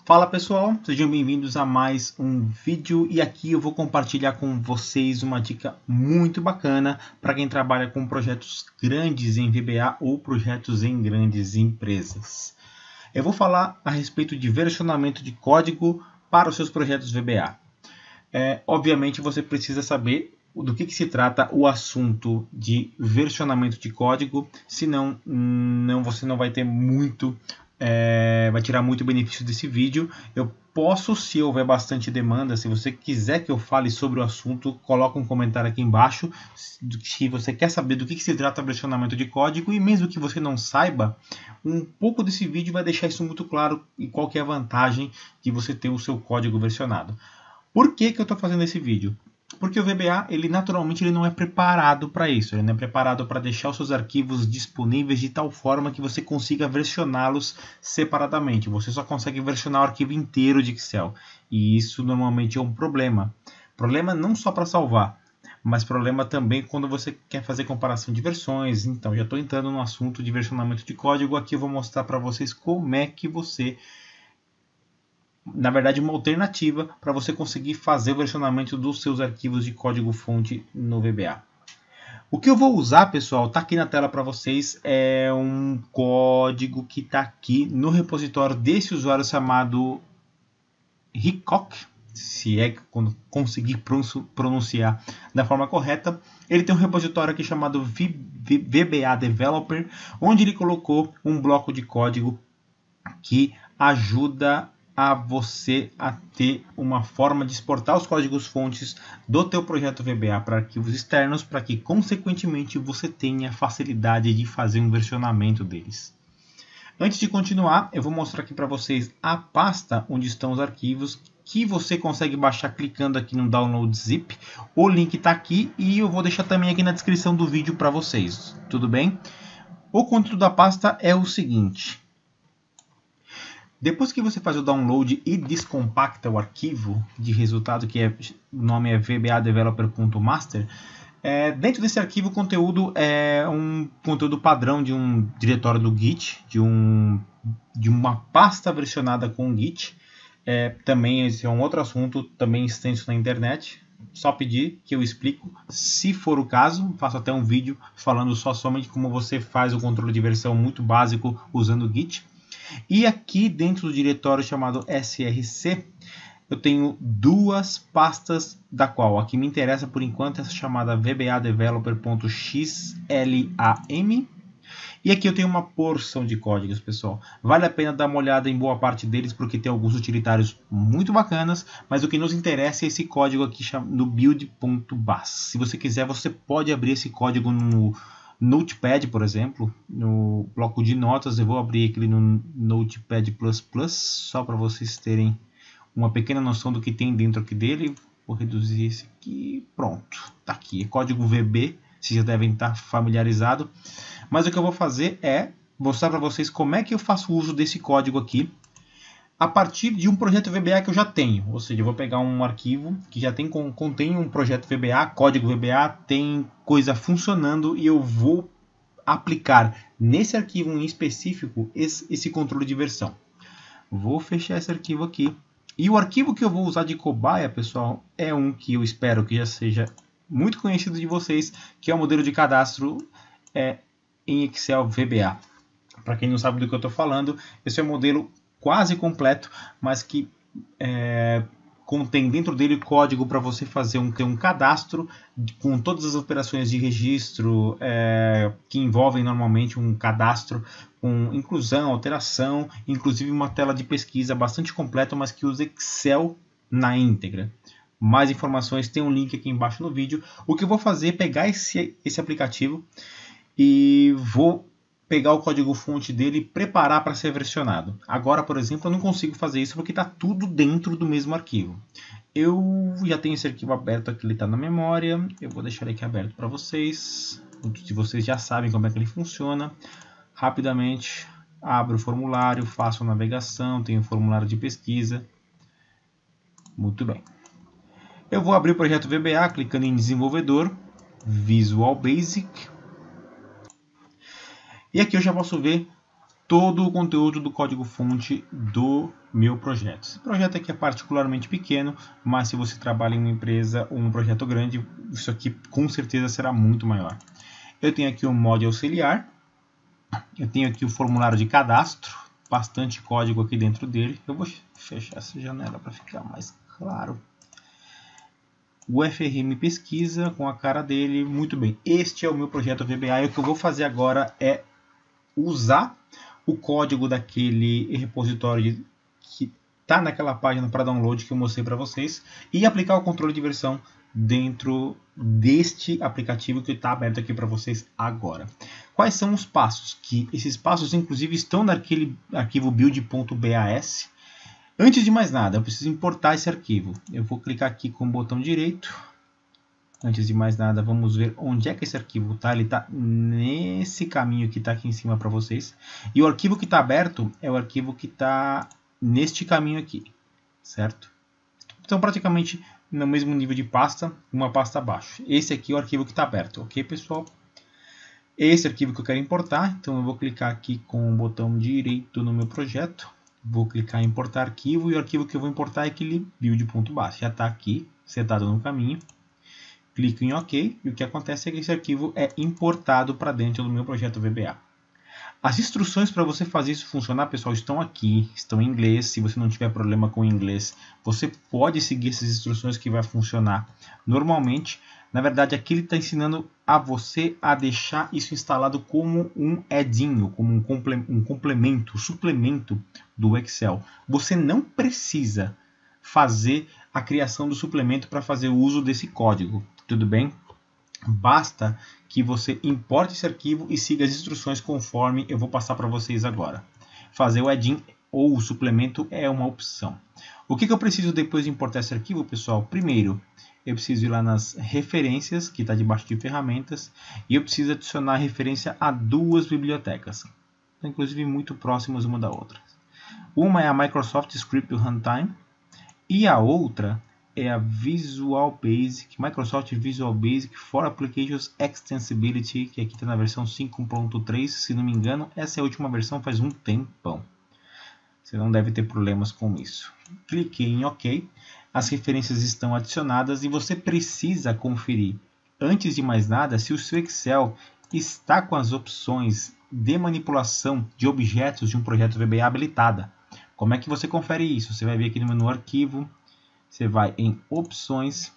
Fala pessoal, sejam bem-vindos a mais um vídeo e aqui eu vou compartilhar com vocês uma dica muito bacana para quem trabalha com projetos grandes em VBA ou projetos em grandes empresas. Eu vou falar a respeito de versionamento de código para os seus projetos VBA. Obviamente você precisa saber do que se trata o assunto de versionamento de código, senão você não vai ter muito vai tirar muito benefício desse vídeo. Eu posso, se houver bastante demanda, se você quiser que eu fale sobre o assunto, coloca um comentário aqui embaixo se você quer saber do que se trata o versionamento de código, e mesmo que você não saiba, um pouco desse vídeo vai deixar isso muito claro e qual que é a vantagem de você ter o seu código versionado. Por que eu estou fazendo esse vídeo? Porque o VBA, naturalmente, ele não é preparado para isso. Ele não é preparado para deixar os seus arquivos disponíveis de tal forma que você consiga versioná-los separadamente. Você só consegue versionar o arquivo inteiro de Excel. E isso normalmente é um problema. Problema não só para salvar, mas problema também quando você quer fazer comparação de versões. Então, já estou entrando no assunto de versionamento de código. Aqui eu vou mostrar para vocês como é que você... Na verdade, uma alternativa para você conseguir fazer o versionamento dos seus arquivos de código-fonte no VBA. O que eu vou usar, pessoal, está aqui na tela para vocês, é um código que está aqui no repositório desse usuário chamado Hickok, se é que conseguir pronunciar da forma correta. Ele tem um repositório aqui chamado VBA Developer, onde ele colocou um bloco de código que ajuda a você a ter uma forma de exportar os códigos fontes do teu projeto VBA para arquivos externos, para que consequentemente você tenha facilidade de fazer um versionamento deles. Antes de continuar, eu vou mostrar aqui para vocês a pasta onde estão os arquivos que você consegue baixar clicando aqui no Download Zip. O link está aqui e eu vou deixar também aqui na descrição do vídeo para vocês, tudo bem? O conteúdo da pasta é o seguinte: depois que você faz o download e descompacta o arquivo de resultado, que o nome é vbadeveloper.master, dentro desse arquivo o conteúdo é um conteúdo padrão de um diretório do Git, de uma pasta versionada com o Git. Também esse é um outro assunto, também extenso na internet. Só pedir que eu explico, se for o caso, faço até um vídeo falando somente como você faz o controle de versão muito básico usando o Git. E aqui dentro do diretório chamado src, eu tenho duas pastas, da qual a que me interessa por enquanto é essa chamada vbadeveloper.xlam. E aqui eu tenho uma porção de códigos, pessoal. Vale a pena dar uma olhada em boa parte deles, porque tem alguns utilitários muito bacanas, mas o que nos interessa é esse código aqui no build.bas. Se você quiser, você pode abrir esse código no Notepad, por exemplo, no bloco de notas. Eu vou abrir aqui no Notepad++, só para vocês terem uma pequena noção do que tem dentro aqui dele. Vou reduzir esse aqui, pronto, tá aqui, é código VB, vocês já devem estar familiarizados. Mas o que eu vou fazer é mostrar para vocês como é que eu faço uso desse código aqui, a partir de um projeto VBA que eu já tenho. Ou seja, eu vou pegar um arquivo que já contém um projeto VBA, código VBA, tem coisa funcionando, e eu vou aplicar nesse arquivo em específico esse controle de versão. Vou fechar esse arquivo aqui. E o arquivo que eu vou usar de cobaia, pessoal, é um que eu espero que já seja muito conhecido de vocês, que é o modelo de cadastro em Excel VBA. Para quem não sabe do que eu estou falando, esse é um modelo quase completo, mas que contém dentro dele código para você fazer um cadastro com todas as operações de registro que envolvem normalmente um cadastro, com inclusão, alteração, inclusive uma tela de pesquisa bastante completa, mas que usa Excel na íntegra. Mais informações tem um link aqui embaixo no vídeo. O que eu vou fazer é pegar esse aplicativo e vou pegar o código-fonte dele e preparar para ser versionado. Agora, por exemplo, eu não consigo fazer isso porque está tudo dentro do mesmo arquivo. Eu já tenho esse arquivo aberto aqui, ele está na memória. Eu vou deixar ele aqui aberto para vocês. Se vocês já sabem como é que ele funciona. Rapidamente, abro o formulário, faço a navegação, tenho o formulário de pesquisa. Muito bem. Eu vou abrir o projeto VBA, clicando em desenvolvedor, Visual Basic. E aqui eu já posso ver todo o conteúdo do código-fonte do meu projeto. Esse projeto aqui é particularmente pequeno, mas se você trabalha em uma empresa ou um projeto grande, isso aqui com certeza será muito maior. Eu tenho aqui um mod auxiliar, eu tenho aqui o formulário de cadastro, bastante código aqui dentro dele. Eu vou fechar essa janela para ficar mais claro. O FRM pesquisa com a cara dele, muito bem. Este é o meu projeto VBA e o que eu vou fazer agora é usar o código daquele repositório que está naquela página para download que eu mostrei para vocês e aplicar o controle de versão dentro deste aplicativo que está aberto aqui para vocês agora. Quais são os passos? Esses passos inclusive estão naquele arquivo build.bas. Antes de mais nada, eu preciso importar esse arquivo. Eu vou clicar aqui com o botão direito. Antes de mais nada, vamos ver onde é que esse arquivo está. Ele está nesse caminho que está aqui em cima para vocês. E o arquivo que está aberto é o arquivo que está neste caminho aqui, certo? Então, praticamente no mesmo nível de pasta, uma pasta abaixo. Esse aqui é o arquivo que está aberto, ok, pessoal? Esse arquivo que eu quero importar, então eu vou clicar aqui com o botão direito no meu projeto. Vou clicar em importar arquivo e o arquivo que eu vou importar é aquele build.bas. Já está aqui, setado no caminho. Clico em OK e o que acontece é que esse arquivo é importado para dentro do meu projeto VBA. As instruções para você fazer isso funcionar, pessoal, estão aqui, estão em inglês. Se você não tiver problema com inglês, você pode seguir essas instruções que vai funcionar normalmente. Na verdade, aqui ele está ensinando a você a deixar isso instalado como um add-in, como um complemento, suplemento do Excel. Você não precisa fazer a criação do suplemento para fazer o uso desse código, tudo bem? Basta que você importe esse arquivo e siga as instruções conforme eu vou passar para vocês agora. Fazer o add-in ou o suplemento é uma opção. O que eu preciso depois de importar esse arquivo, pessoal? Primeiro, eu preciso ir lá nas referências, que está debaixo de ferramentas, e eu preciso adicionar referência a duas bibliotecas, inclusive muito próximas uma da outra. Uma é a Microsoft Script Runtime e a outra é a Visual Basic, Microsoft Visual Basic for Applications Extensibility, que aqui está na versão 5.3, se não me engano, essa é a última versão faz um tempão. Você não deve ter problemas com isso. Cliquei em OK, as referências estão adicionadas e você precisa conferir, antes de mais nada, se o seu Excel está com as opções de manipulação de objetos de um projeto VBA habilitada. Como é que você confere isso? Você vai vir aqui no menu Arquivo, você vai em Opções.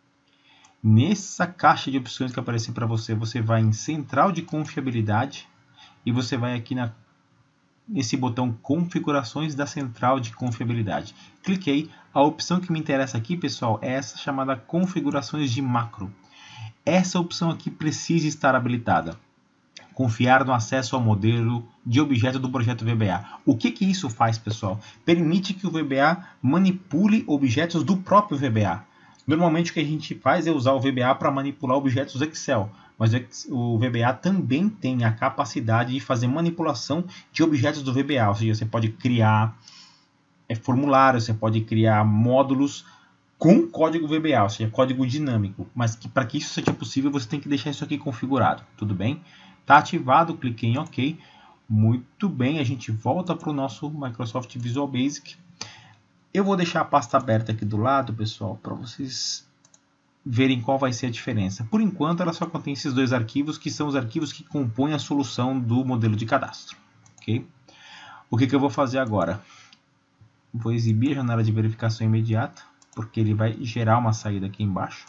Nessa caixa de opções que aparecer para você, você vai em Central de Confiabilidade e você vai aqui nesse botão Configurações da Central de Confiabilidade. Cliquei. A opção que me interessa aqui, pessoal, é essa chamada Configurações de Macro. Essa opção aqui precisa estar habilitada. Confiar no acesso ao modelo de objeto do projeto VBA. O que isso faz, pessoal? Permite que o VBA manipule objetos do próprio VBA. Normalmente o que a gente faz é usar o VBA para manipular objetos do Excel, mas o VBA também tem a capacidade de fazer manipulação de objetos do VBA, ou seja, você pode criar formulários, você pode criar módulos com código VBA, ou seja, código dinâmico, mas para que isso seja possível você tem que deixar isso aqui configurado, tudo bem? Está ativado, cliquei em OK. Muito bem, a gente volta para o nosso Microsoft Visual Basic. Eu vou deixar a pasta aberta aqui do lado, pessoal, para vocês verem qual vai ser a diferença. Por enquanto, ela só contém esses dois arquivos, que são os arquivos que compõem a solução do modelo de cadastro. Okay? O que eu vou fazer agora? Vou exibir a janela de verificação imediata, porque ele vai gerar uma saída aqui embaixo.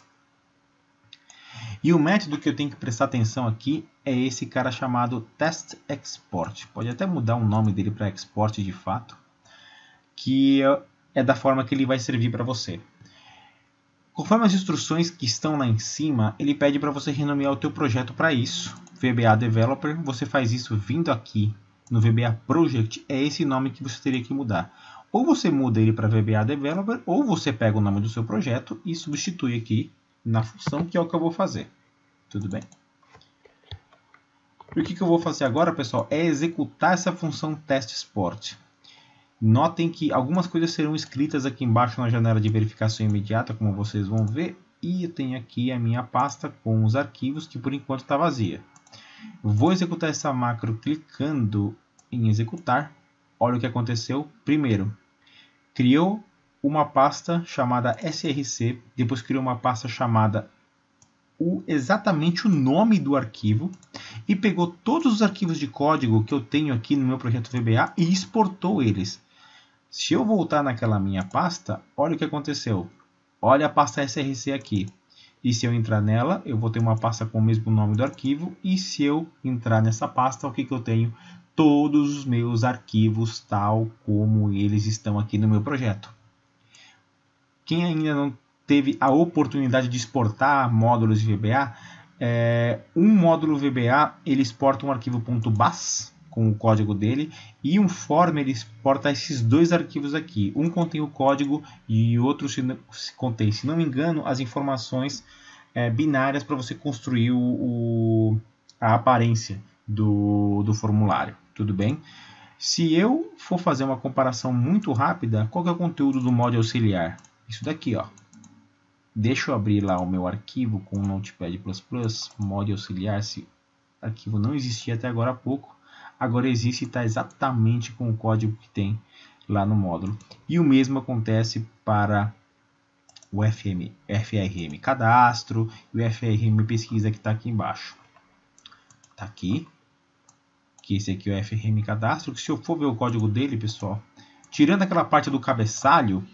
E o método que eu tenho que prestar atenção aqui é esse cara chamado Test Export. Pode até mudar o nome dele para Export de fato, que é da forma que ele vai servir para você. Conforme as instruções que estão lá em cima, ele pede para você renomear o teu projeto para isso. VBA Developer, você faz isso vindo aqui no VBA Project, é esse nome que você teria que mudar. Ou você muda ele para VBA Developer, ou você pega o nome do seu projeto e substitui aqui na função, que é o que eu vou fazer. Tudo bem? E o que eu vou fazer agora, pessoal, é executar essa função TestExport. Notem que algumas coisas serão escritas aqui embaixo na janela de verificação imediata, como vocês vão ver. E eu tenho aqui a minha pasta com os arquivos, que por enquanto está vazia. Vou executar essa macro clicando em executar, olha o que aconteceu. Primeiro, criou uma pasta chamada src, depois criou uma pasta chamada exatamente o nome do arquivo e pegou todos os arquivos de código que eu tenho aqui no meu projeto VBA e exportou eles. Se eu voltar naquela minha pasta, olha o que aconteceu. Olha a pasta src aqui. E se eu entrar nela, eu vou ter uma pasta com o mesmo nome do arquivo. E se eu entrar nessa pasta, o que eu tenho? Todos os meus arquivos tal como eles estão aqui no meu projeto. Quem ainda não teve a oportunidade de exportar módulos de VBA, um módulo VBA ele exporta um arquivo .bas com o código dele e um form ele exporta esses dois arquivos aqui. Um contém o código e outro contém, se não me engano, as informações binárias para você construir a aparência do formulário. Tudo bem? Se eu for fazer uma comparação muito rápida, qual que é o conteúdo do mod auxiliar? Isso daqui, ó. Deixa eu abrir lá o meu arquivo com o Notepad++, mod auxiliar. Esse arquivo não existia até agora há pouco. Agora existe e está exatamente com o código que tem lá no módulo. E o mesmo acontece para o FRM cadastro e o FRM pesquisa que está aqui embaixo. Está aqui. Que esse aqui é o FRM cadastro. Que se eu for ver o código dele, pessoal, tirando aquela parte do cabeçalho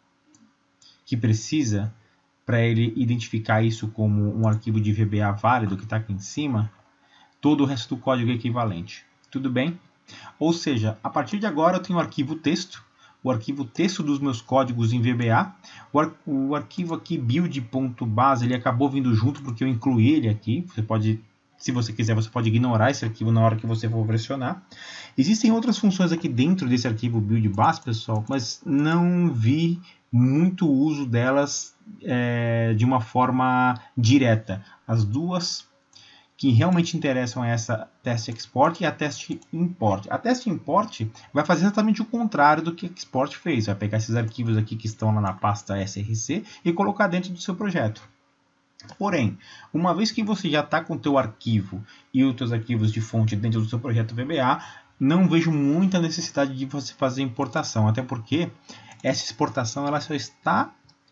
que precisa para ele identificar isso como um arquivo de VBA válido que está aqui em cima, todo o resto do código é equivalente. Tudo bem? Ou seja, a partir de agora eu tenho o arquivo texto, o arquivo texto dos meus códigos em VBA, o arquivo aqui build.base, ele acabou vindo junto porque eu incluí ele aqui. Você pode, se você quiser, você pode ignorar esse arquivo na hora que você for pressionar. Existem outras funções aqui dentro desse arquivo build.base, pessoal, mas não vi muito uso delas de uma forma direta. As duas que realmente interessam é essa test export e a test import. A test import vai fazer exatamente o contrário do que a export fez. Vai pegar esses arquivos aqui que estão lá na pasta src e colocar dentro do seu projeto. Porém, uma vez que você já está com o teu arquivo e os teus arquivos de fonte dentro do seu projeto VBA, não vejo muita necessidade de você fazer importação, até porque essa exportação ela só está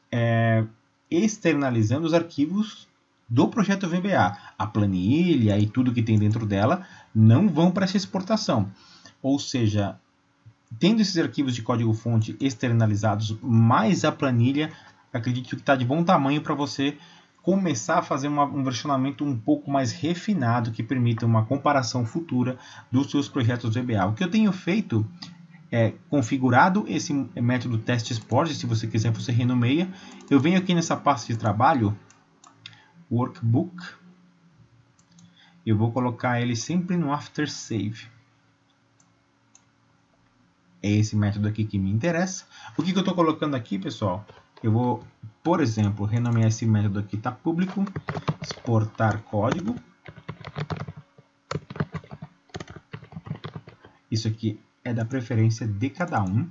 externalizando os arquivos do projeto VBA. A planilha e tudo que tem dentro dela não vão para essa exportação. Ou seja, tendo esses arquivos de código-fonte externalizados mais a planilha, acredito que está de bom tamanho para você começar a fazer um versionamento um pouco mais refinado que permita uma comparação futura dos seus projetos VBA. O que eu tenho feito é configurado esse método test export. Se você quiser, você renomeia. Eu venho aqui nessa pasta de trabalho, workbook, eu vou colocar ele sempre no after save. É esse método aqui que me interessa. O que eu estou colocando aqui, pessoal? Eu vou, por exemplo, renomear esse método aqui, tá público, exportar código. Isso aqui é da preferência de cada um.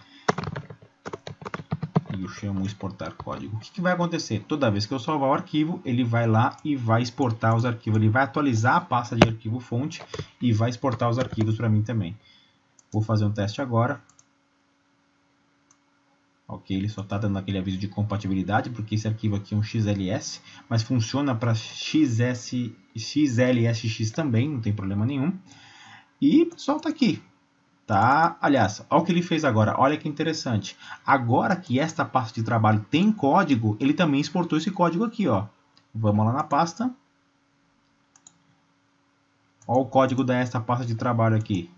E eu chamo exportar código. O que vai acontecer? Toda vez que eu salvar o arquivo, ele vai lá e vai exportar os arquivos. Ele vai atualizar a pasta de arquivo fonte e vai exportar os arquivos para mim também. Vou fazer um teste agora. Ok, ele só está dando aquele aviso de compatibilidade, porque esse arquivo aqui é um XLS, mas funciona para XLSX também, não tem problema nenhum. E pessoal, está aqui. Tá? Aliás, olha o que ele fez agora, olha que interessante. Agora que esta pasta de trabalho tem código, ele também exportou esse código aqui, ó. Vamos lá na pasta. Olha o código desta pasta de trabalho aqui.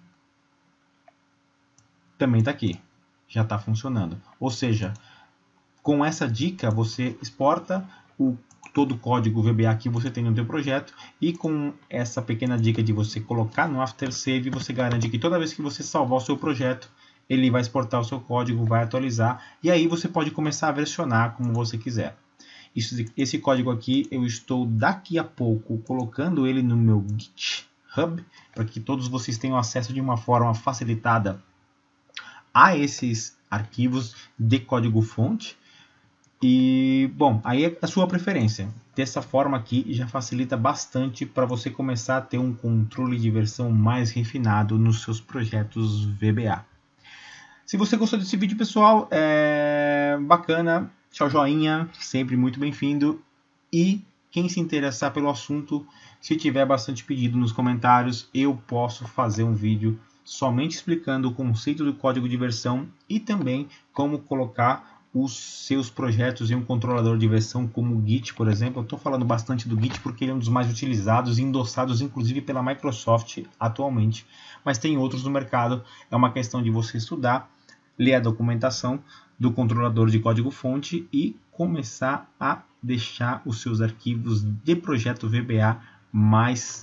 Também está aqui. Já está funcionando. Ou seja, com essa dica você exporta todo o código VBA que você tem no seu projeto, e com essa pequena dica de você colocar no after save, você garante que toda vez que você salvar o seu projeto, ele vai exportar o seu código, vai atualizar, e aí você pode começar a versionar como você quiser. Esse código aqui eu estou daqui a pouco colocando ele no meu GitHub, para que todos vocês tenham acesso de uma forma facilitada a esses arquivos de código fonte. E, bom, aí é a sua preferência. Dessa forma aqui já facilita bastante para você começar a ter um controle de versão mais refinado nos seus projetos VBA. Se você gostou desse vídeo, pessoal, bacana, tchau, joinha, sempre muito bem-vindo. E quem se interessar pelo assunto, se tiver bastante pedido nos comentários, eu posso fazer um vídeo somente explicando o conceito do código de versão e também como colocar os seus projetos em um controlador de versão como o Git, por exemplo. Eu estou falando bastante do Git porque ele é um dos mais utilizados e endossados, inclusive pela Microsoft atualmente, mas tem outros no mercado. É uma questão de você estudar, ler a documentação do controlador de código-fonte e começar a deixar os seus arquivos de projeto VBA mais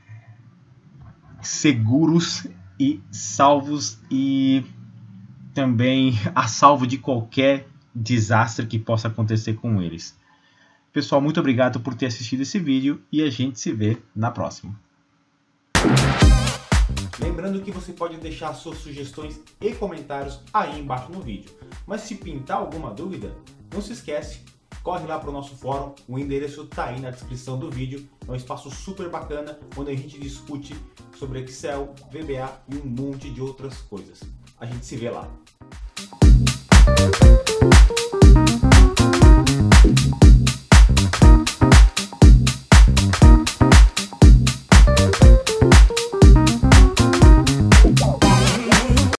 seguros e salvos, e também a salvo de qualquer desastre que possa acontecer com eles. Pessoal, muito obrigado por ter assistido esse vídeo e a gente se vê na próxima. Lembrando que você pode deixar suas sugestões e comentários aí embaixo no vídeo. Mas se pintar alguma dúvida, não se esquece, corre lá para o nosso fórum, o endereço está aí na descrição do vídeo. É um espaço super bacana onde a gente discute sobre Excel, VBA e um monte de outras coisas. A gente se vê lá.